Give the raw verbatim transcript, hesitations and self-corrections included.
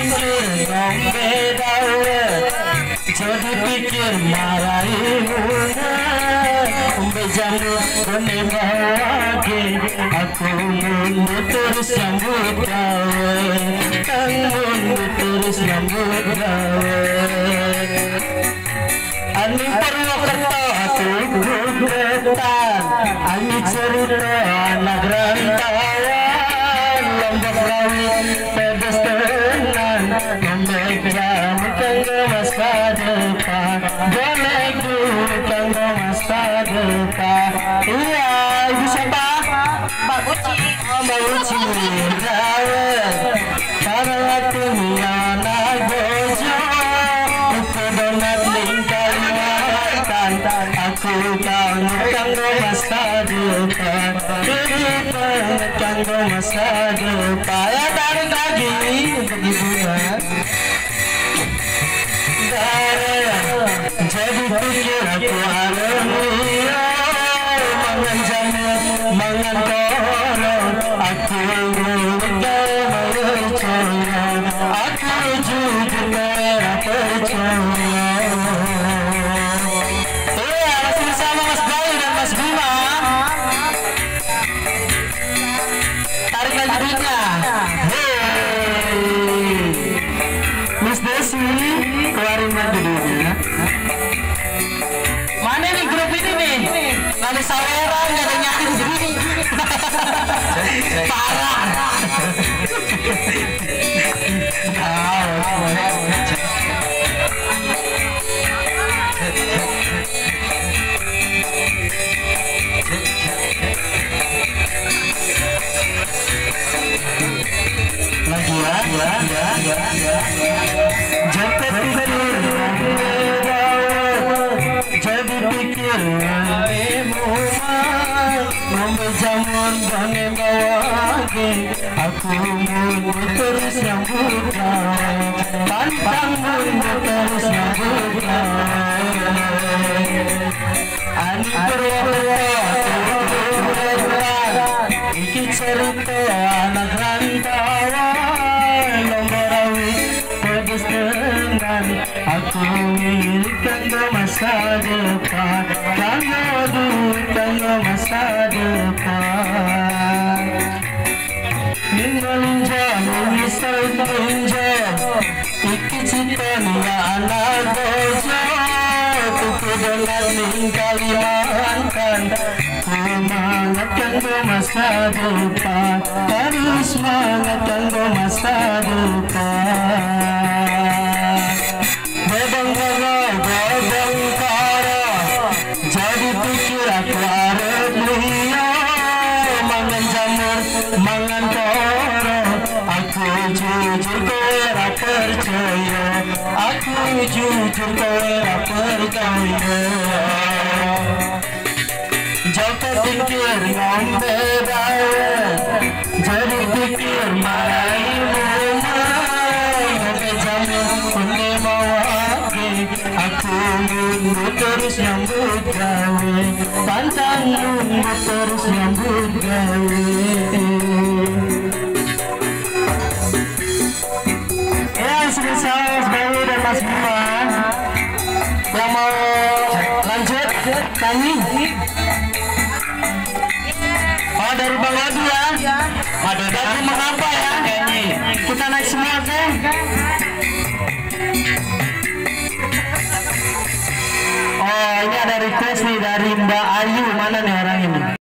pikir ngombe dawe, jadi pikir maraimu ngombe jamu kone bagi aku mundur terus sambut gawe, mundur terus sambut gawe. Ani Purwokerto aku gugetan, ani cerita anak rantauan, Lombok Lawi pedes tenan, ngombe jamu kanggo masa depan, boleh dulu kanggo masa depan. Iya, ibu siapa? Mbak Uci. Oh, Mbak Uci gawe, karena aku anak bojo, aku donat lingkari makan, aku kangen kanggo masa depan, kangen kanggo masa depan. Ya tarik lagi untuk ibunya. Jadi pikir aku harumnya mangan jamu, mangan koron, aku mudah percaya, aku jujur merah percaya. Iya, masih bersama Mas Bayu dan Mas Bima. Tarik lagi duitnya. Hei, Miss Desi, keluarin lagi duitnya. Mana nih grup ini nih? Lalu saweran gak ada nyanyi di sini. Parah. Lagi ya, ya, ya, ya. Jangan pikir jadi pikir ngombe jamun bane bawage, aku mundur terus nyambut gawe, pantang mundur terus nyambut gawe. Ani Purwokerto iki cerita anak rantauan, Lombok Lawi pedes tenan, aku milik kanggo masa depan, kanggo duit kanggo masa depan. Ninggalin jamu misal tinjau, iki cinta niya anak bojo, kuku donat ninggali makan, semangat kanggo masa depan, harus semangat kanggo masa depan. Bebang karo, bebang karo, jadi pikir aku arep liya, mangan jamur, mangan koro, aku jujur kowe ra percaya, aku jujur kowe ra percaya. Joko pikir ngombe dawe, jadi pikir maraimu ngombe jamu kone bawage, aku mundur terus nyambut gawe, pantang mundur terus nyambut gawe. Ya, sudah saya Mas Bayu dan Mas Bima yang mau lanjut nyanyi. Oh, dari Bang Odi ya. Ada dari mengapa ya? Kita naik semua oke? Oh, ini ada request nih dari Mbak Ayu. Mana nih orang ini?